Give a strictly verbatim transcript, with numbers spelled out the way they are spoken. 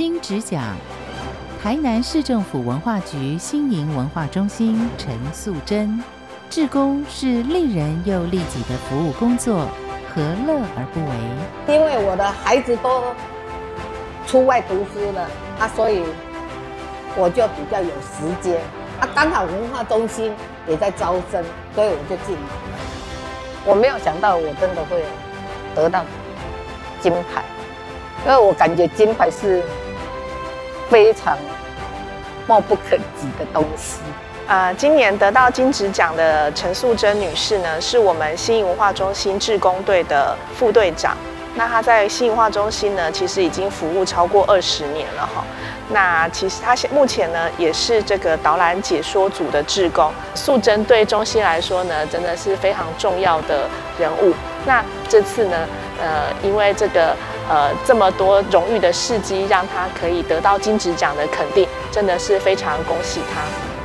金质奖，台南市政府文化局新营文化中心陈素贞。志工是利人又利己的服务工作，何乐而不为？ 因为我的孩子都出外读书了啊，所以我就比较有时间啊。刚好文化中心也在招生，所以我就进来了。我没有想到我真的会得到金牌，因为我感觉金牌是非常貌不可及的东西。 呃，今年得到金质奖的陈素贞女士呢，是我们新营文化中心志工队的副队长。那她在新营文化中心呢，其实已经服务超过二十年了哈。那其实她现目前呢，也是这个导览解说组的志工。素贞对中心来说呢，真的是非常重要的人物。那这次呢，呃，因为这个呃这么多荣誉的事迹，让她可以得到金质奖的肯定，真的是非常恭喜她。